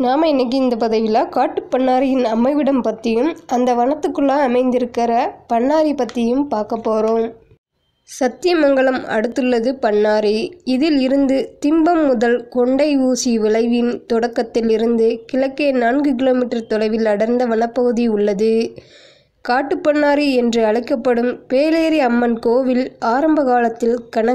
நாம் இன்றைக்கி இந்த பதிவில் காட்டுப்பண்ணாரியின் அமைவிடம் பற்றியும் அந்த வனத்துக்குள்ளே அமைந்திருக்கிற பண்ணாரி பற்றியும் பார்க்க போகிறோம். சத்தியமங்கலம் அடுத்துள்ளது பண்ணாரி. இதில் இருந்து திம்பம் முதல் கொண்டை ஊசி விளைவின் தொடக்கத்தில் இருந்து கிழக்கே 4 கிலோமீட்டர் தொலைவில் அடர்ந்த வனப்பகுதி உள்ளது. காட்டுப்பண்ணாரி என்று அழைக்கப்படும் பேலேரி அம்மன் கோவில் ஆரம்ப காலத்தில்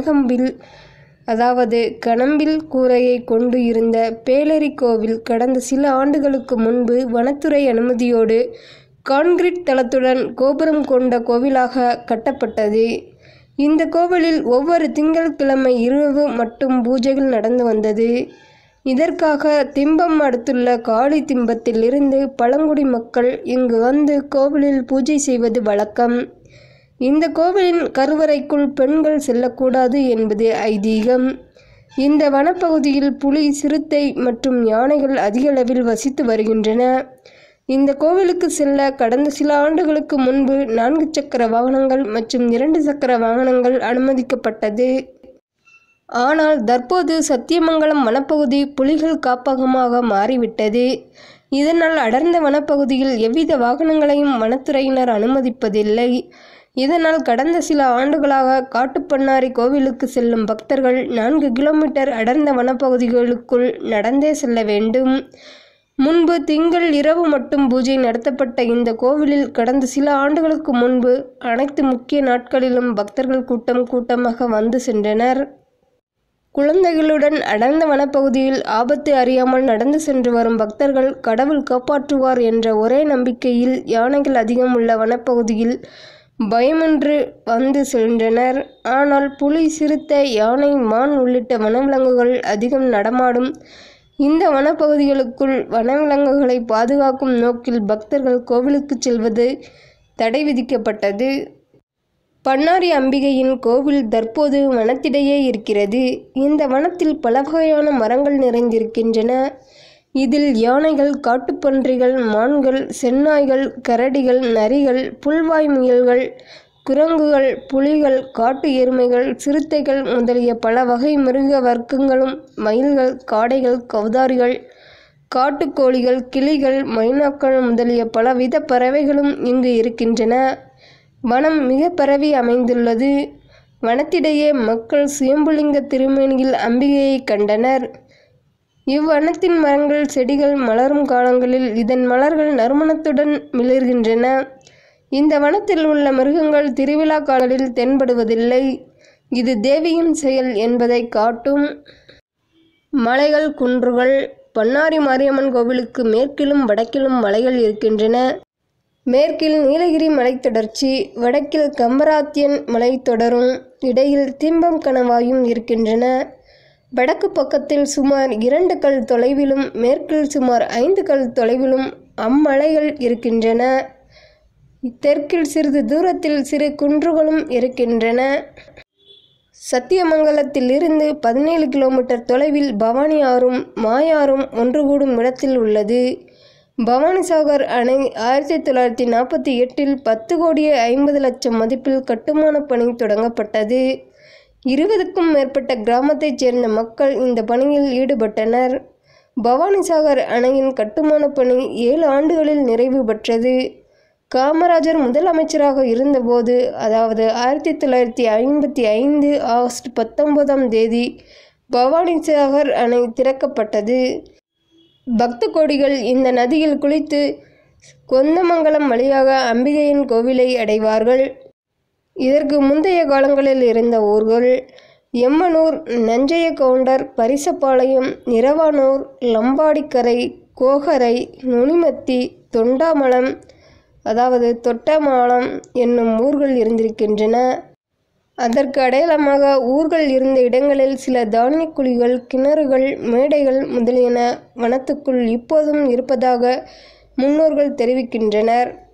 கணம்பில் கூரையை கொண்டு இருந்த பேலேரி கோவில் கடந்த சில ஆண்டுகளுக்கு முன்பு வனத்துறை அனுமதியோடு கான்கிரீட் தளத்துடன் கோபுரம் கொண்ட கோவிலாக கட்டப்பட்டது. இந்த கோவிலில் ஒவ்வொரு திங்கட்கிழமை இரவு மட்டும் பூஜைகள் நடந்து வந்தது. இதற்காக திம்பம் அடுத்துள்ள காளி திம்பத்தில் இருந்து பழங்குடி மக்கள் இங்கு வந்து கோவிலில் பூஜை செய்வது வழக்கம். இந்த கோவிலின் கருவறைக்குள் பெண்கள் செல்லக்கூடாது என்பது ஐதீகம். இந்த வனப்பகுதியில் புலி, சிறுத்தை மற்றும் யானைகள் அதிகளவில் வசித்து வருகின்றன. இந்த கோவிலுக்கு செல்ல கடந்த சில ஆண்டுகளுக்கு முன்பு 4 சக்கர வாகனங்கள் மற்றும் 2 சக்கர வாகனங்கள் அனுமதிக்கப்பட்டது. ஆனால் தற்போது சத்தியமங்கலம் வனப்பகுதி புலிகள் காப்பகமாக மாறிவிட்டது. இதனால் அடர்ந்த வனப்பகுதியில் எவ்வித வாகனங்களையும் வனத்துறையினர் அனுமதிப்பதில்லை. இதனால் கடந்த சில ஆண்டுகளாக காட்டுப்பண்ணாரி கோவிலுக்கு செல்லும் பக்தர்கள் 4 கிலோமீட்டர் அடர்ந்த வனப்பகுதிகளுக்குள் நடந்தே செல்ல வேண்டும். முன்பு திங்கள் இரவு மட்டும் பூஜை நடத்தப்பட்ட இந்த கோவிலில் கடந்த சில ஆண்டுகளுக்கு முன்பு அனைத்து முக்கிய நாட்களிலும் பக்தர்கள் கூட்டமாக வந்து சென்றனர். குழந்தைகளுடன் அடர்ந்த வனப்பகுதியில் ஆபத்து அறியாமல் நடந்து சென்று வரும் பக்தர்கள் கடவுள் காப்பாற்றுவார் என்ற ஒரே நம்பிக்கையில் யானைகள் அதிகம் உள்ள வனப்பகுதியில் பயமின்றி வந்து சென்றனர். ஆனால் புலி, சிறுத்தை, யானை, மான் உள்ளிட்ட வனவிலங்குகள் அதிகம் நடமாடும் இந்த வனப்பகுதிகளுக்குள் வனவிலங்குகளை பாதுகாக்கும் நோக்கில் பக்தர்கள் கோவிலுக்கு செல்வது தடை விதிக்கப்பட்டது. பண்ணாரி அம்பிகையின் கோவில் தற்போது வனத்திடையே இருக்கிறது. இந்த வனத்தில் பல வகையான மரங்கள் நிறைந்திருக்கின்றன. இதில் யானைகள், காட்டுப்பன்றிகள், மான்கள், செந்நாய்கள், கரடிகள், நரிகள், புல்வாய் முயல்கள், குரங்குகள், புலிகள், காட்டு எருமைகள், சிறுத்தைகள் முதலிய பல வகை மிருக வர்க்கங்களும், மயில்கள், காடைகள், கௌதாரிகள், காட்டுக்கோழிகள், கிளிகள், மைனாக்கள் முதலிய பலவித பறவைகளும் இங்கு இருக்கின்றன. வனம் மிக பரவி அமைந்துள்ளது. வனத்திடையே மக்கள் சுயம்புலிங்க திருமேனியில் அம்பிகையை கண்டனர். இவ்வனத்தின் மரங்கள், செடிகள் மலரும் காலங்களில் இதன் மலர்கள் நறுமணத்துடன் மிளர்கின்றன. இந்த வனத்தில் உள்ள மிருகங்கள் திருவிழா காலங்களில் தென்படுவதில்லை. இது தேவியின் செயல் என்பதை காட்டும். மலைகள், குன்றுகள். பண்ணாரி மாரியம்மன் கோவிலுக்கு மேற்கிலும் வடக்கிலும் மலைகள் இருக்கின்றன. மேற்கில் நீலகிரி மலைத்தொடர்ச்சி, வடக்கில் கம்பராத்தியன் மலைத்தொடரும், இடையில் திம்பம் கணவாயும் இருக்கின்றன. வடக்கு பக்கத்தில் சுமார் 2 கல் தொலைவிலும் மேற்கில் சுமார் 5 கல் தொலைவிலும் அம்மலைகள் இருக்கின்றன. தெற்கில் சிறிது தூரத்தில் சிறு குன்றுகளும் இருக்கின்றன. சத்தியமங்கலத்தில் இருந்து 17 கிலோமீட்டர் தொலைவில் பவானி ஆறும் மாயாறும் ஒன்று கூடும் இடத்தில் உள்ளது. பவானிசாகர் அணை 1948இல் 10,50,00,000 மதிப்பில் கட்டுமான பணி தொடங்கப்பட்டது. 20க்கும் மேற்பட்ட கிராமத்தைச் சேர்ந்த மக்கள் இந்த பணியில் ஈடுபட்டனர். பவானிசாகர் அணையின் கட்டுமான பணி 7 ஆண்டுகளில் நிறைவு பெற்றது. காமராஜர் முதலமைச்சராக இருந்தபோது, அதாவது 1955 ஆகஸ்ட் 19ஆம் தேதி பவானிசாகர் அணை திறக்கப்பட்டது. பக்த கோடிகள் இந்த நதியில் குளித்து கொந்தமங்கலம் வழியாக அம்பிகையின் கோவிலை அடைவார்கள். இதற்கு முந்தைய காலங்களில் இருந்த ஊர்கள் எம்மனூர், நஞ்சையகவுண்டர், பரிசப்பாளையம், நிறவானூர், லம்பாடிக்கரை, கோகரை, நுனிமத்தி, தொண்டாமலம் தொட்டமாலம் என்னும் ஊர்கள் இருந்திருக்கின்றன. அதற்கு அடையாளமாக ஊர்கள் இருந்த இடங்களில் சில தானிய குழிகள், கிணறுகள், மேடைகள் முதலியன வனத்துக்குள் இப்போதும் இருப்பதாக முன்னோர்கள் தெரிவிக்கின்றனர்.